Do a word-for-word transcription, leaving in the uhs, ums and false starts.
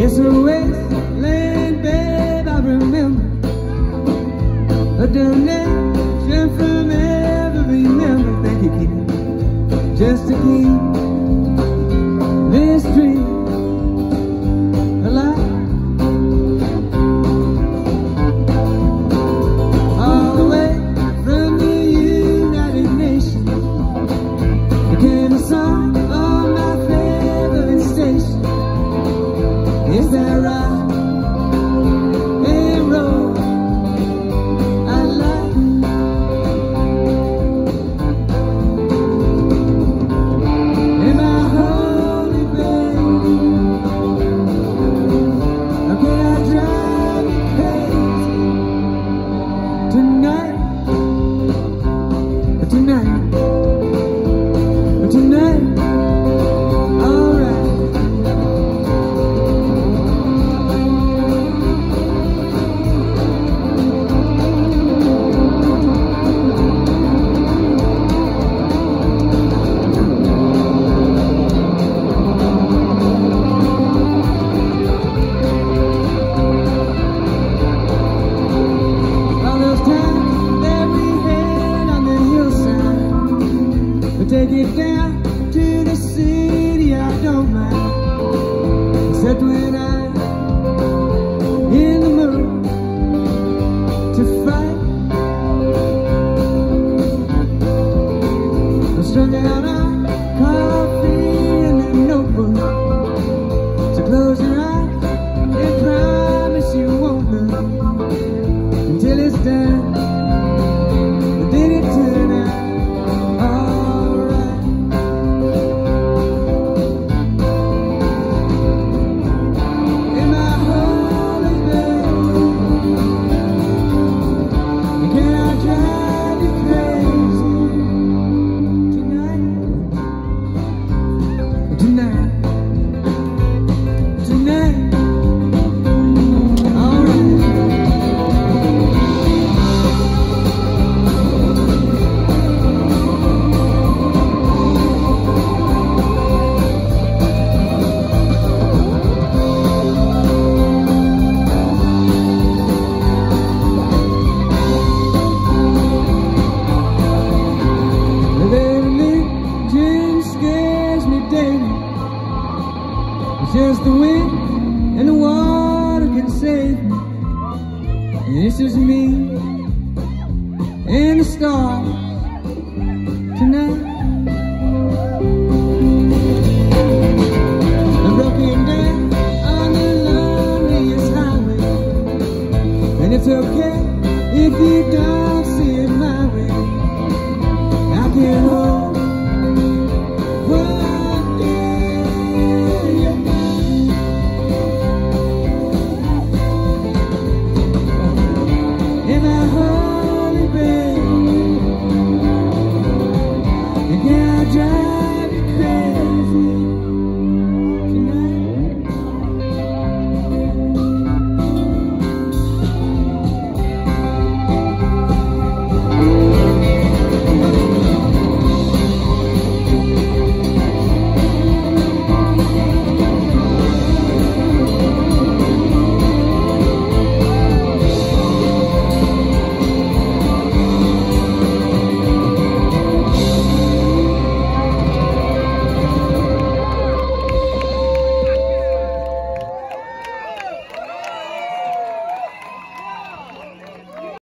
It's a wasteland, babe, I remember. A donation from every member. Thank you, Keith. Just to keep this dream alive. All the way from the United Nations, became a song on my favorite station. Is that right? A road I like. In my holy babe, how can I drive you crazy tonight? Tonight, tonight, alright. Take it down to the city, I don't mind, except when I'm in the mood to fight. I'm strung out on coffee and a notebook, so close your eyes and promise you won't look until it's done. But did it turn out? Just the wind and the water can save me. And it's just me and the stars tonight.